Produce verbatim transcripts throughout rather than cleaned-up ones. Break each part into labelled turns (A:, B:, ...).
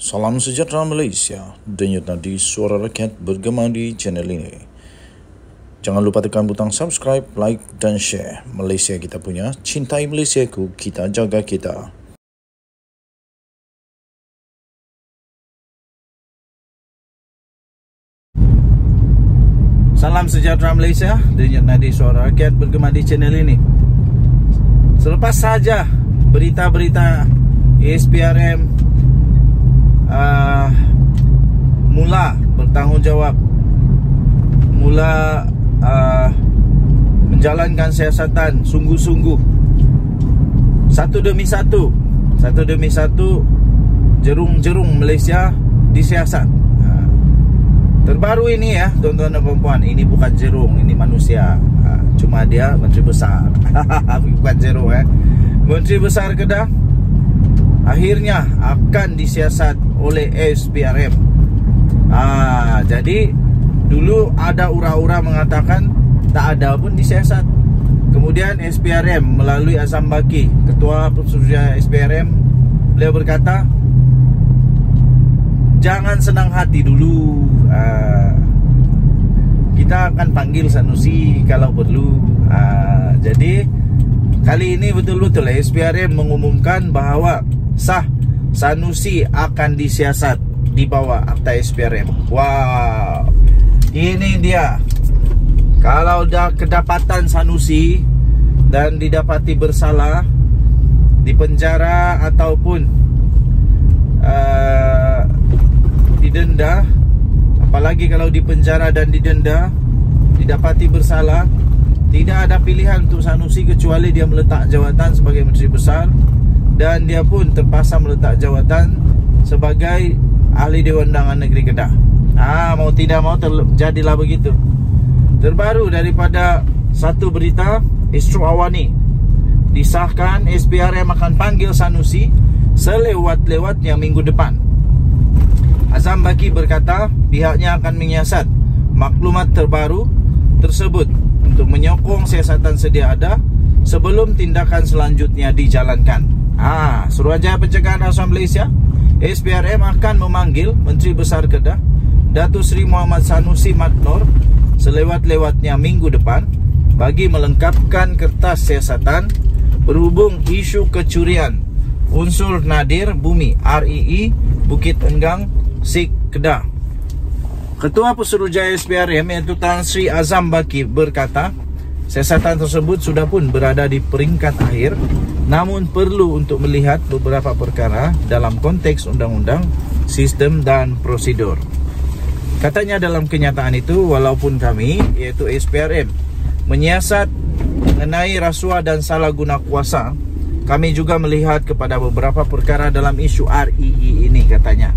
A: Salam sejahtera Malaysia, denyut nadi suara rakyat bergema di channel ini. Jangan lupa tekan butang subscribe, like dan share. Malaysia kita punya, cintai Malaysiaku, kita jaga kita.
B: Salam sejahtera Malaysia, denyut nadi suara rakyat bergema di channel ini. Selepas saja berita-berita A S P R M uh, mula bertanggungjawab, mula uh, menjalankan siasatan sungguh-sungguh, satu demi satu, satu demi satu jerung-jerung Malaysia disiasat. uh, Terbaru ini ya tuan-tuan dan puan-puan, ini bukan jerung, ini manusia. uh, Cuma dia Menteri Besar. Bukan jerung eh Menteri Besar Kedah akhirnya akan disiasat oleh A S P R M. Ah, jadi dulu ada ura-ura mengatakan tak ada pun disiasat. Kemudian A S P R M melalui Azam Baki, Ketua Pesuruhjaya A S P R M, beliau berkata, jangan senang hati dulu. Ah, kita akan panggil Sanusi kalau perlu. Ah, jadi kali ini betul-betul A S P R M mengumumkan bahawa sah Sanusi akan disiasat di bawah Akta A S P R M. Wow, ini dia. Kalau dah kedapatan Sanusi dan didapati bersalah, dipenjara ataupun uh, didenda, apalagi kalau dipenjara dan didenda, didapati bersalah, tidak ada pilihan untuk Sanusi kecuali dia meletak jawatan sebagai Menteri Besar, dan dia pun terpaksa meletak jawatan sebagai Ahli Dewan Undangan Negeri Kedah. Ah, mau tidak mau terjadilah begitu. Terbaru daripada satu berita, Astro Awani disahkan A S P R M akan panggil Sanusi selewat-lewatnya minggu depan. Azam Baki berkata pihaknya akan menyiasat maklumat terbaru tersebut untuk menyokong siasatan sedia ada sebelum tindakan selanjutnya dijalankan. Ah, Suruhanjaya Pencegahan Rasuah Malaysia A S P R M akan memanggil Menteri Besar Kedah Datuk Seri Muhammad Sanusi Madnor selewat-lewatnya minggu depan bagi melengkapkan kertas siasatan berhubung isu kecurian unsur nadir bumi R E E Bukit Enggang Sik Kedah. Ketua Pesuruhjaya A S P R M iaitu Tan Sri Azam Baki berkata siasatan tersebut sudah pun berada di peringkat akhir, namun perlu untuk melihat beberapa perkara dalam konteks undang-undang, sistem dan prosedur. Katanya dalam kenyataan itu, walaupun kami iaitu A S P R M menyiasat mengenai rasuah dan salah guna kuasa, kami juga melihat kepada beberapa perkara dalam isu R E E ini, katanya.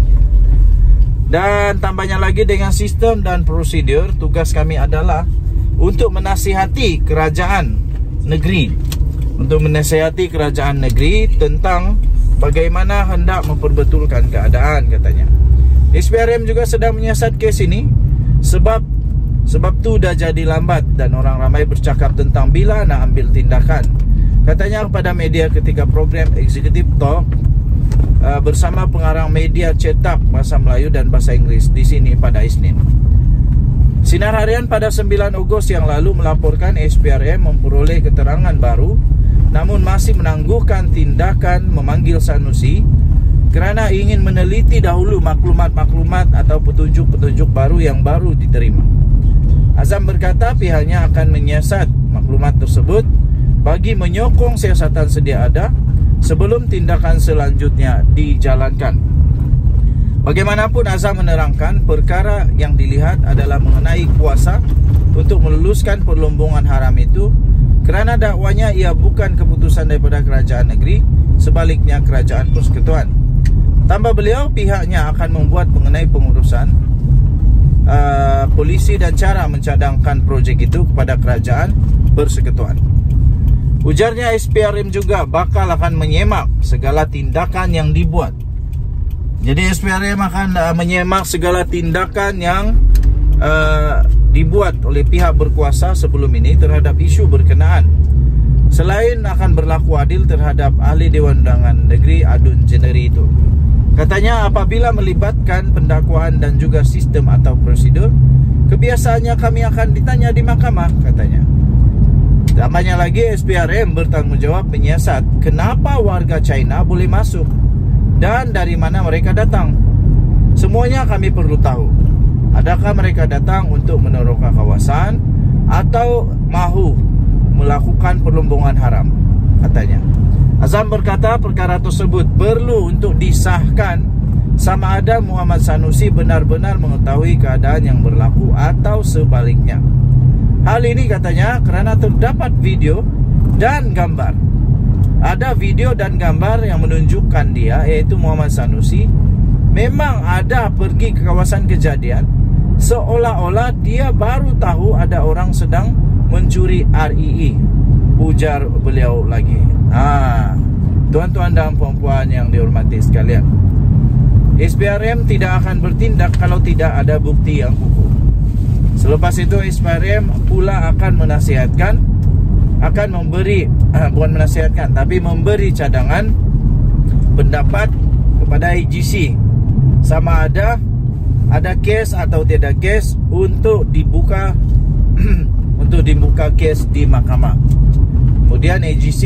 B: Dan tambahnya lagi, dengan sistem dan prosedur, tugas kami adalah untuk menasihati kerajaan negeri, untuk menasihati kerajaan negeri tentang bagaimana hendak memperbetulkan keadaan, katanya. S P R M juga sedang menyiasat kes ini sebab sebab tu dah jadi lambat dan orang ramai bercakap tentang bila nak ambil tindakan. Katanya kepada media ketika program Executive Talk uh, bersama pengarang media cetak bahasa Melayu dan bahasa Inggeris di sini pada Isnin. Sinar Harian pada sembilan Ogos yang lalu melaporkan A S P R M memperoleh keterangan baru namun masih menangguhkan tindakan memanggil Sanusi kerana ingin meneliti dahulu maklumat-maklumat atau petunjuk-petunjuk baru yang baru diterima. Azam berkata pihaknya akan menyiasat maklumat tersebut bagi menyokong siasatan sedia ada sebelum tindakan selanjutnya dijalankan. Bagaimanapun, Azam menerangkan perkara yang dilihat adalah mengenai kuasa untuk meluluskan perlombongan haram itu kerana dakwanya ia bukan keputusan daripada kerajaan negeri, sebaliknya kerajaan persekutuan. Tambah beliau, pihaknya akan membuat mengenai pengurusan uh, polisi dan cara mencadangkan projek itu kepada kerajaan persekutuan. Ujarnya, A S P R M juga bakal akan menyemak segala tindakan yang dibuat. Jadi A S P R M akan uh, menyemak segala tindakan yang uh, dibuat oleh pihak berkuasa sebelum ini terhadap isu berkenaan. Selain akan berlaku adil terhadap Ahli Dewan Undangan Negeri Adun Jeneri itu. Katanya apabila melibatkan pendakwaan dan juga sistem atau prosedur, kebiasaannya kami akan ditanya di mahkamah, katanya. Tambahnya lagi, S P R M bertanggungjawab menyiasat kenapa warga China boleh masuk dan dari mana mereka datang. Semuanya kami perlu tahu. Adakah mereka datang untuk meneroka kawasan atau mahu melakukan perlombongan haram, katanya. Azam berkata perkara tersebut perlu untuk disahkan sama ada Muhammad Sanusi benar-benar mengetahui keadaan yang berlaku atau sebaliknya. Hal ini katanya kerana terdapat video dan gambar. Ada video dan gambar yang menunjukkan dia, iaitu Muhammad Sanusi, memang ada pergi ke kawasan kejadian, seolah-olah dia baru tahu ada orang sedang mencuri R I I, ujar beliau lagi. Ah, tuan-tuan dan puan-puan yang dihormati sekalian, S P R M tidak akan bertindak kalau tidak ada bukti yang kukuh. Selepas itu S P R M pula akan menasihatkan, akan memberi, ah, bukan menasihatkan, tapi memberi cadangan pendapat kepada I G C sama ada ada kes atau tidak kes untuk dibuka untuk dibuka kes di mahkamah. Kemudian I G C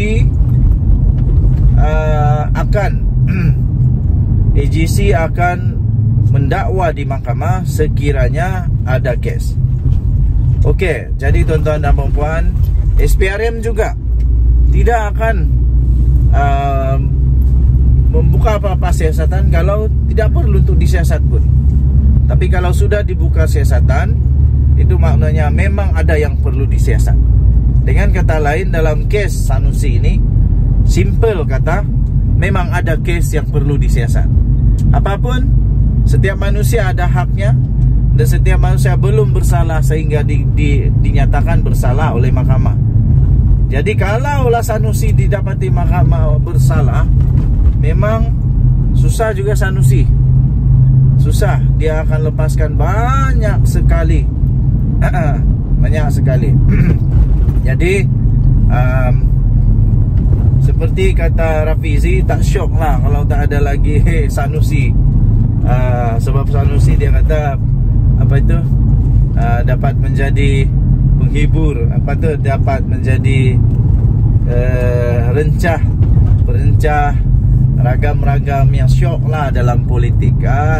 B: uh, akan I G C akan mendakwa di mahkamah sekiranya ada kes. Okey, jadi tuan-tuan dan puan-puan, S P R M juga tidak akan uh, membuka apa-apa siasatan kalau tidak perlu untuk disiasat pun. Tapi kalau sudah dibuka siasatan, itu maknanya memang ada yang perlu disiasat. Dengan kata lain, dalam kes Sanusi ini, simple kata, memang ada kes yang perlu disiasat. Apapun, setiap manusia ada haknya, dan setiap manusia belum bersalah sehingga di, di, dinyatakan bersalah oleh mahkamah. Jadi kalaulah Sanusi didapati mahkamah bersalah, memang susah juga Sanusi. Susah, dia akan lepaskan banyak sekali banyak sekali. Jadi um, seperti kata Rafizi, tak syok lah kalau tak ada lagi Sanusi. uh, Sebab Sanusi dia kata apa itu, uh, dapat menjadi penghibur, apa tu, dapat menjadi uh, rencah, perencah ragam-ragam yang syok lah dalam politik.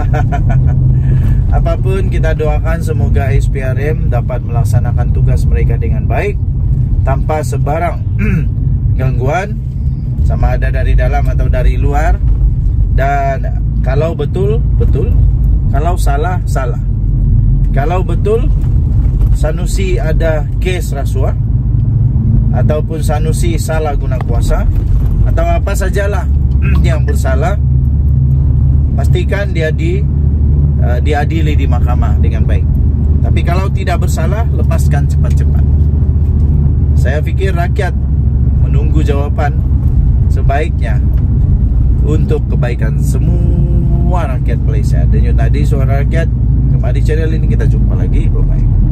B: Apapun, kita doakan semoga S P R M dapat melaksanakan tugas mereka dengan baik tanpa sebarang gangguan, sama ada dari dalam atau dari luar. Dan kalau betul, betul. Kalau salah, salah. Kalau betul Sanusi ada kes rasuah, ataupun Sanusi salah guna kuasa, atau apa sajalah yang bersalah, pastikan dia di uh, diadili di mahkamah dengan baik. Tapi kalau tidak bersalah, lepaskan cepat-cepat. Saya fikir rakyat menunggu jawapan sebaiknya untuk kebaikan semua rakyat Malaysia. Dan tadi suara rakyat, kembali channel ini, kita jumpa lagi. Bye-bye.